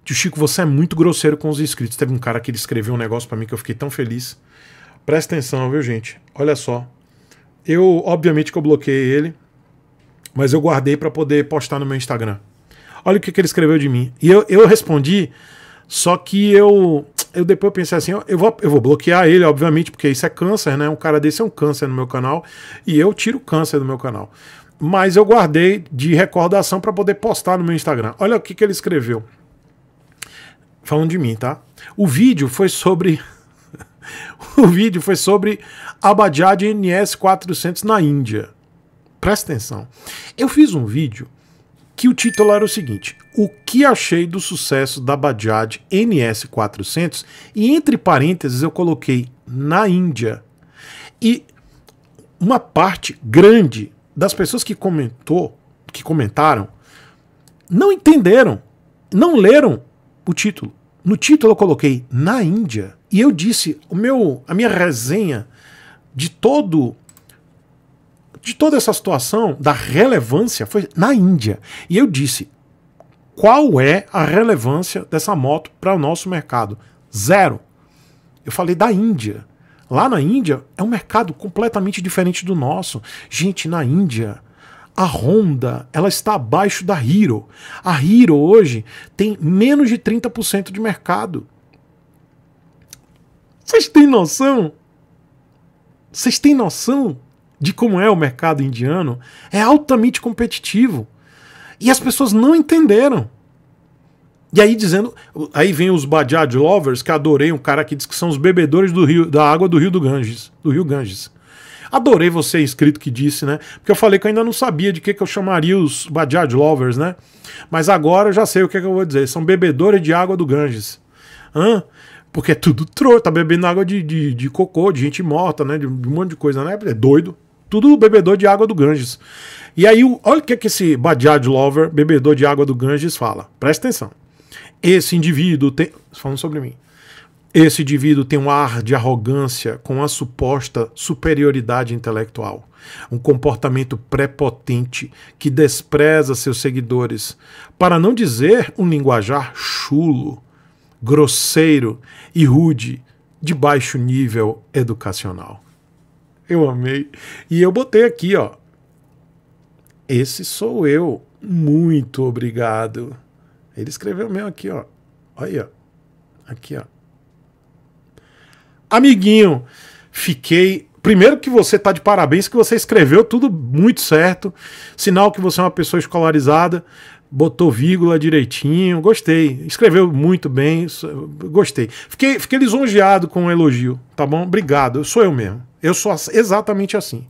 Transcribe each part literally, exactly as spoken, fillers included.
Tio Chico, você é muito grosseiro com os inscritos. Teve um cara que ele escreveu um negócio pra mim que eu fiquei tão feliz. Presta atenção, viu, gente? Olha só. Eu, obviamente que eu bloqueei ele, mas eu guardei pra poder postar no meu Instagram. Olha o que, que ele escreveu de mim. E eu, eu respondi, só que eu, eu depois eu pensei assim, eu vou, eu vou bloquear ele, obviamente, porque isso é câncer, né? Um cara desse é um câncer no meu canal, e eu tiro o câncer do meu canal. Mas eu guardei de recordação pra poder postar no meu Instagram. Olha o que, que ele escreveu. Falando de mim, tá? O vídeo foi sobre... o vídeo foi sobre a Bajaj N S quatrocentos na Índia. Presta atenção. Eu fiz um vídeo que o título era o seguinte: o que achei do sucesso da Bajaj N S quatrocentos, e entre parênteses eu coloquei na Índia. E uma parte grande das pessoas que comentou, que comentaram, não entenderam, não leram o título. No título eu coloquei na Índia e eu disse, o meu, a minha resenha de todo de toda essa situação, da relevância, foi na Índia. E eu disse, qual é a relevância dessa moto para o nosso mercado? Zero. Eu falei da Índia. Lá na Índia é um mercado completamente diferente do nosso. Gente, na Índia, a Honda, ela está abaixo da Hero. A Hero hoje tem menos de trinta por cento de mercado. Vocês têm noção? Vocês têm noção de como é o mercado indiano? É altamente competitivo. E as pessoas não entenderam. E aí dizendo, aí vem os Bajaj Lovers, que adorei, um cara que diz que são os bebedores do rio, da água do rio do Ganges, do rio Ganges. Adorei você, inscrito, que disse, né? Porque eu falei que eu ainda não sabia de que, que eu chamaria os Bajaj Lovers, né? Mas agora eu já sei o que, que eu vou dizer. São bebedores de água do Ganges. Hã? Porque é tudo trouxa, tá bebendo água de, de, de cocô, de gente morta, né? De, de um monte de coisa, né? É doido. Tudo bebedor de água do Ganges. E aí, olha o que, que esse Bajaj Lover, bebedor de água do Ganges, fala. Presta atenção. Esse indivíduo tem... Falando sobre mim. Esse indivíduo tem um ar de arrogância com a suposta superioridade intelectual. Um comportamento prepotente que despreza seus seguidores, para não dizer um linguajar chulo, grosseiro e rude, de baixo nível educacional. Eu amei. E eu botei aqui, ó. Esse sou eu. Muito obrigado. Ele escreveu mesmo aqui, ó. Olha, ó. Aqui, ó. Amiguinho, fiquei... Primeiro que você tá de parabéns, que você escreveu tudo muito certo. Sinal que você é uma pessoa escolarizada. Botou vírgula direitinho. Gostei. Escreveu muito bem. Gostei. Fiquei, fiquei lisonjeado com o elogio, tá bom? Obrigado. Eu sou eu mesmo. Eu sou exatamente assim.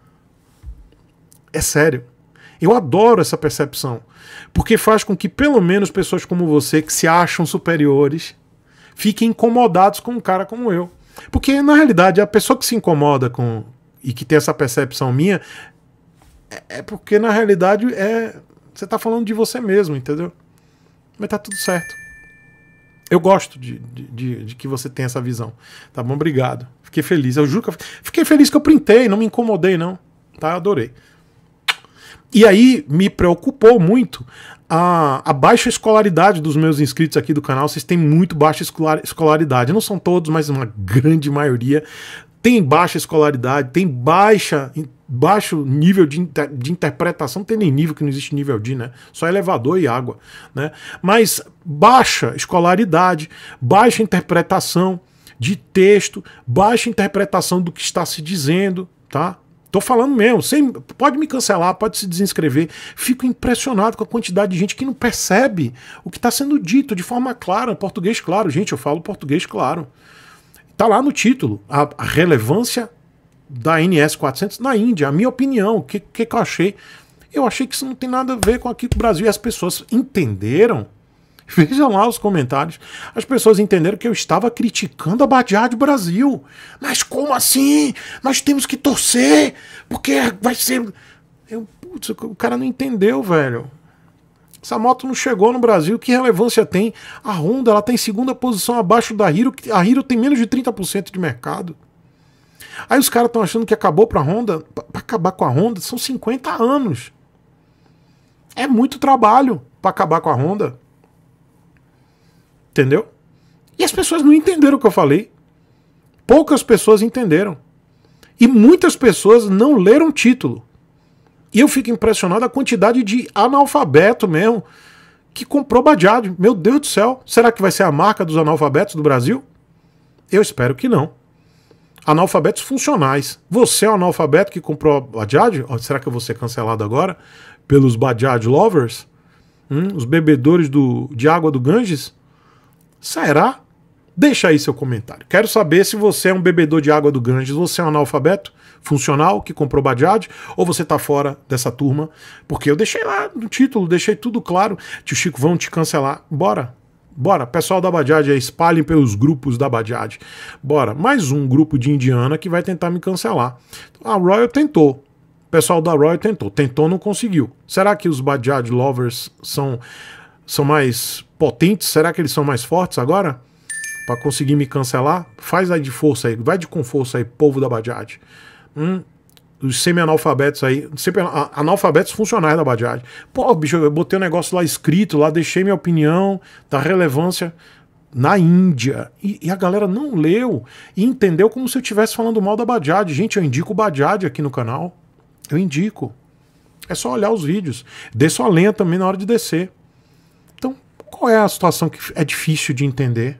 É sério. Eu adoro essa percepção. Porque faz com que pelo menos pessoas como você, que se acham superiores, fiquem incomodados com um cara como eu. Porque, na realidade, a pessoa que se incomoda com e que tem essa percepção minha, é, é porque, na realidade, é você tá falando de você mesmo, entendeu? Mas tá tudo certo. Eu gosto de, de, de, de que você tenha essa visão. Tá bom? Obrigado. Fiquei feliz. Eu juro que eu fiquei feliz que eu printei, não me incomodei, não. Tá? Adorei. E aí me preocupou muito a, a baixa escolaridade dos meus inscritos aqui do canal. Vocês têm muito baixa escolar, escolaridade. Não são todos, mas uma grande maioria tem baixa escolaridade, tem baixa, baixo nível de, inter, de interpretação. Não tem nem nível, que não existe nível de, né? Só elevador e água, né? Mas baixa escolaridade, baixa interpretação de texto, baixa interpretação do que está se dizendo, tá? Tô falando mesmo, sem, pode me cancelar, pode se desinscrever. Fico impressionado com a quantidade de gente que não percebe o que está sendo dito de forma clara, português claro. Gente, eu falo português claro. Tá lá no título, a, a relevância da N S quatrocentos na Índia. A minha opinião, o que, que, que eu achei? Eu achei que isso não tem nada a ver com aqui com o Brasil. E as pessoas entenderam. Vejam lá os comentários. As pessoas entenderam que eu estava criticando a Bajaj Brasil. Mas como assim? Nós temos que torcer, porque vai ser... Eu, putz, o cara não entendeu, velho. Essa moto não chegou no Brasil. Que relevância tem? A Honda, ela está em segunda posição abaixo da Hero. A Hero tem menos de trinta por cento de mercado. Aí os caras estão achando que acabou para a Honda. Para acabar com a Honda, são cinquenta anos. É muito trabalho para acabar com a Honda. Entendeu? E as pessoas não entenderam o que eu falei. Poucas pessoas entenderam. E muitas pessoas não leram o título. E eu fico impressionado a quantidade de analfabeto mesmo que comprou Bajaj. Meu Deus do céu. Será que vai ser a marca dos analfabetos do Brasil? Eu espero que não. Analfabetos funcionais. Você é um analfabeto que comprou Bajaj? Ou será que eu vou ser cancelado agora pelos Bajaj lovers? Hum, os bebedores do, de água do Ganges? Será? Deixa aí seu comentário. Quero saber se você é um bebedor de água do Ganges, você é um analfabeto funcional que comprou Bajaj, ou você tá fora dessa turma, porque eu deixei lá no título, deixei tudo claro. Tio Chico, vão te cancelar. Bora, bora. Pessoal da Bajaj aí, espalhem pelos grupos da Bajaj. Bora. Mais um grupo de indiana que vai tentar me cancelar. A Royal tentou. O pessoal da Royal tentou. Tentou, não conseguiu. Será que os Bajaj lovers são, são mais potentes? Será que eles são mais fortes agora? Pra conseguir me cancelar? Faz aí de força aí. Vai de com força aí, povo da Bajaj. Hum, os semi-analfabetos aí, sempre analfabetos funcionais da Bajaj. Pô, bicho, eu botei um negócio lá escrito, lá deixei minha opinião da relevância na Índia. E, e a galera não leu e entendeu como se eu estivesse falando mal da Bajaj. Gente, eu indico o Bajaj aqui no canal. Eu indico. É só olhar os vídeos. Desço a lenha também na hora de descer. Então, qual é a situação que é difícil de entender?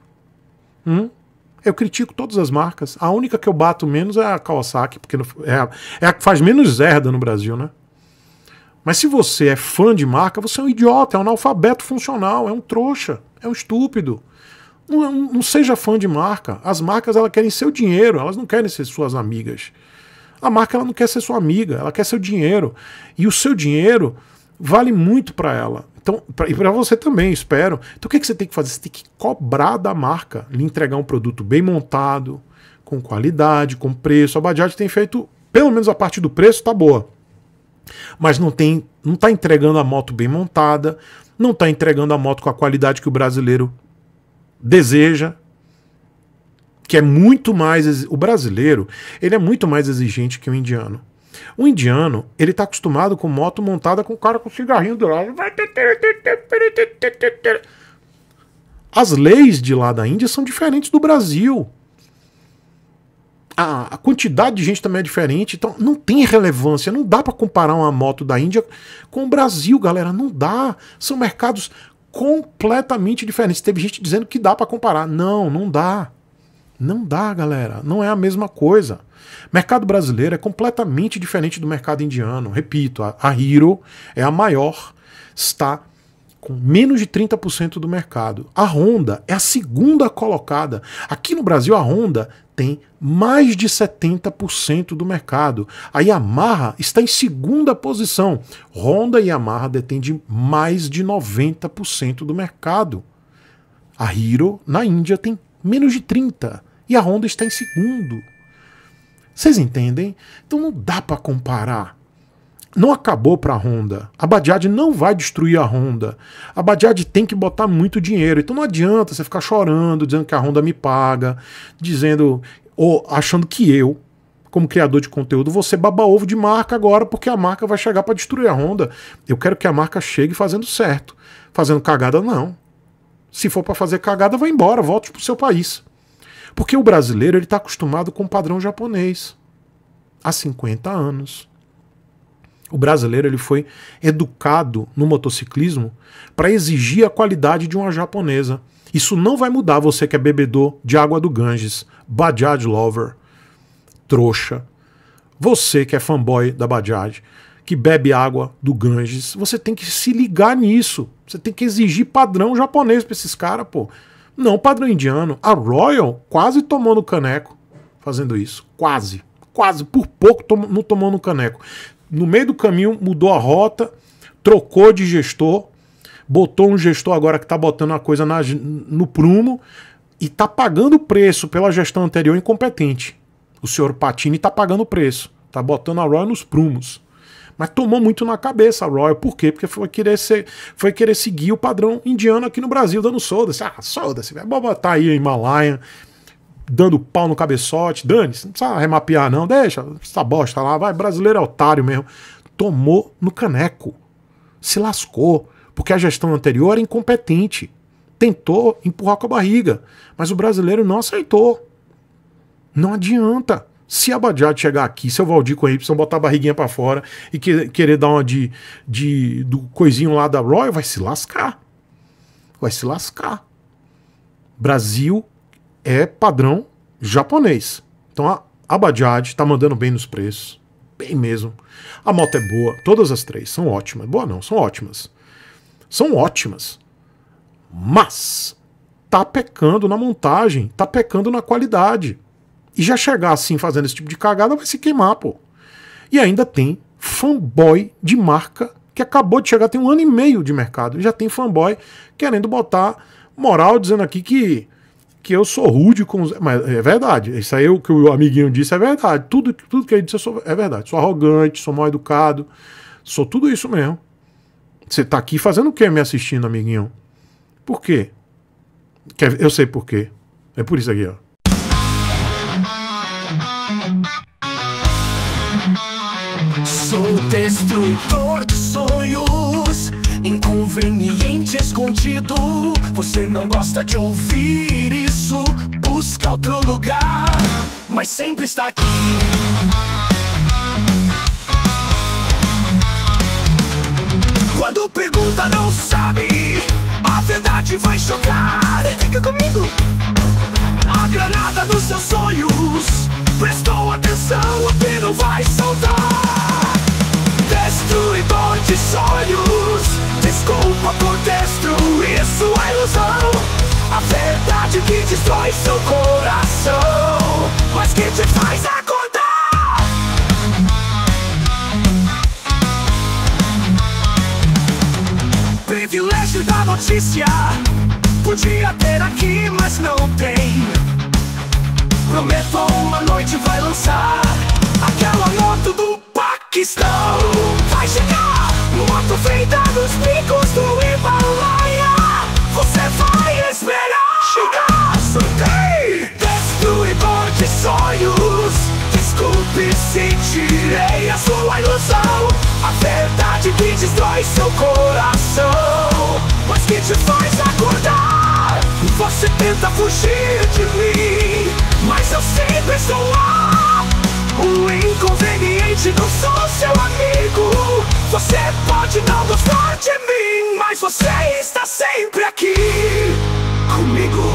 Hum? Eu critico todas as marcas. A única que eu bato menos é a Kawasaki, porque é a, é a que faz menos zerda no Brasil, né? Mas se você é fã de marca, você é um idiota, é um analfabeto funcional, é um trouxa, é um estúpido. Não, não seja fã de marca. As marcas, elas querem seu dinheiro, elas não querem ser suas amigas. A marca, ela não quer ser sua amiga, ela quer seu dinheiro. E o seu dinheiro vale muito para ela. Então, pra, e para você também, espero. Então o que, que você tem que fazer? Você tem que cobrar da marca, lhe entregar um produto bem montado, com qualidade, com preço. A Bajaj tem feito, pelo menos a parte do preço tá boa. Mas não tem, não tá entregando a moto bem montada, não tá entregando a moto com a qualidade que o brasileiro deseja, que é muito mais... O brasileiro, ele é muito mais exigente que o indiano. O indiano, ele tá acostumado com moto montada com o cara com cigarrinho do lado. As leis de lá da Índia são diferentes do Brasil. A, a quantidade de gente também é diferente, então não tem relevância. Não dá para comparar uma moto da Índia com o Brasil, galera. Não dá. São mercados completamente diferentes. Teve gente dizendo que dá para comparar. Não, não dá. Não dá, galera. Não é a mesma coisa. Mercado brasileiro é completamente diferente do mercado indiano. Repito, a, a Hero é a maior, está com menos de trinta por cento do mercado. A Honda é a segunda colocada. Aqui no Brasil, a Honda tem mais de setenta por cento do mercado. A Yamaha está em segunda posição. Honda e Yamaha detêm de mais de noventa por cento do mercado. A Hero, na Índia, tem menos de trinta por cento. E a Honda está em segundo. Vocês entendem? Então não dá para comparar. Não acabou para a Honda. A Bajaj não vai destruir a Honda. A Bajaj tem que botar muito dinheiro. Então não adianta você ficar chorando, dizendo que a Honda me paga, dizendo, ou achando que eu, como criador de conteúdo, vou ser baba-ovo de marca agora, porque a marca vai chegar para destruir a Honda. Eu quero que a marca chegue fazendo certo. Fazendo cagada, não. Se for para fazer cagada, vai embora, volte para o seu país. Porque o brasileiro ele está acostumado com o padrão japonês há cinquenta anos. O brasileiro ele foi educado no motociclismo para exigir a qualidade de uma japonesa. Isso não vai mudar você que é bebedor de água do Ganges, Bajaj lover, trouxa. Você que é fanboy da Bajaj, que bebe água do Ganges, você tem que se ligar nisso. Você tem que exigir padrão japonês para esses caras, pô. Não padrão indiano. A Royal quase tomou no caneco fazendo isso. Quase. Quase. Por pouco tom não tomou no caneco. No meio do caminho mudou a rota, trocou de gestor, botou um gestor agora que está botando a coisa na, no prumo e está pagando o preço pela gestão anterior incompetente. O senhor Patini está pagando o preço. Está botando a Royal nos prumos. Mas tomou muito na cabeça a Royal. Por quê? Porque foi querer, ser, foi querer seguir o padrão indiano aqui no Brasil, dando soda-se. Ah, soda-se, vai botar aí a Himalaia, dando pau no cabeçote. Dane-se, não precisa remapear não, deixa essa bosta lá, vai, brasileiro é otário mesmo. Tomou no caneco. Se lascou. Porque a gestão anterior era incompetente. tentou empurrar com a barriga, mas o brasileiro não aceitou. Não adianta. Se a Bajaj chegar aqui, se o Valdir com a Y botar a barriguinha pra fora e que, querer dar uma de, de do coisinho lá da Royal, vai se lascar. Vai se lascar. Brasil é padrão japonês. Então a, a Bajaj tá mandando bem nos preços. Bem mesmo. A moto é boa. Todas as três são ótimas. Boa não, são ótimas. São ótimas. Mas tá pecando na montagem, tá pecando na qualidade. E já chegar assim fazendo esse tipo de cagada vai se queimar, pô. E ainda tem fanboy de marca que acabou de chegar, tem um ano e meio de mercado. E já tem fanboy querendo botar moral, dizendo aqui que, que eu sou rude com os... Mas é verdade. Isso aí o que o amiguinho disse é verdade. Tudo, tudo que ele disse sou... é verdade. Sou arrogante, sou mal educado. Sou tudo isso mesmo. Você tá aqui fazendo o que me assistindo, amiguinho? Por quê? Eu sei por quê. É por isso aqui, ó. Sou destruidor de sonhos, inconveniente escondido. Você não gosta de ouvir isso, busca outro lugar, mas sempre está aqui. Quando pergunta não sabe, a verdade vai chocar. Fica comigo. A granada dos seus sonhos, prestou atenção, o pino vai soltar. Destruidor de sonhos, desculpa por destruir sua ilusão. A verdade que destrói seu coração, mas que te faz acordar. Privilégio da notícia, podia ter aqui, mas não tem. Prometo uma noite vai lançar aquela moto do Paquistão. Vai chegar, moto feita nos picos do Himalaia. Você vai esperar chegar, sorteio. Destruidor de sonhos, desculpe se tirei a sua ilusão. A verdade que destrói seu coração, mas que te faz acordar. Você tenta fugir de mim, mas eu sempre estou lá. O inconveniente, não sou seu amigo. Você pode não gostar de mim, mas você está sempre aqui comigo.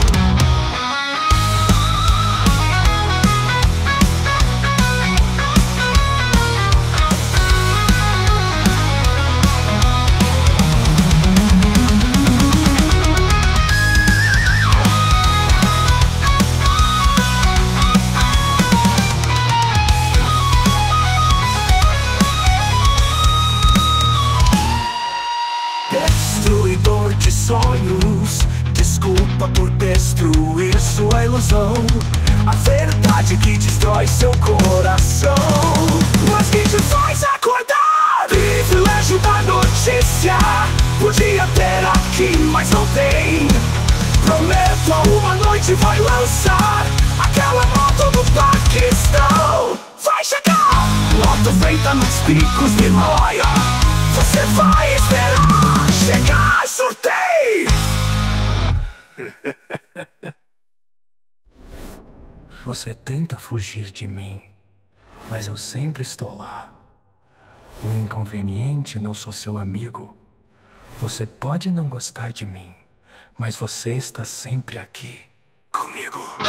Destruidor de sonhos, desculpa por destruir sua ilusão. A verdade que destrói seu coração, mas que te faz acordar. Privilégio da notícia, podia ter aqui, mas não tem. Prometo uma noite vai lançar aquela moto do Paquistão. Vai chegar, moto feita nos picos de Himalaia. Você vai esperar chegar, sorteio. Você tenta fugir de mim, mas eu sempre estou lá. O inconveniente, não sou seu amigo. Você pode não gostar de mim, mas você está sempre aqui comigo.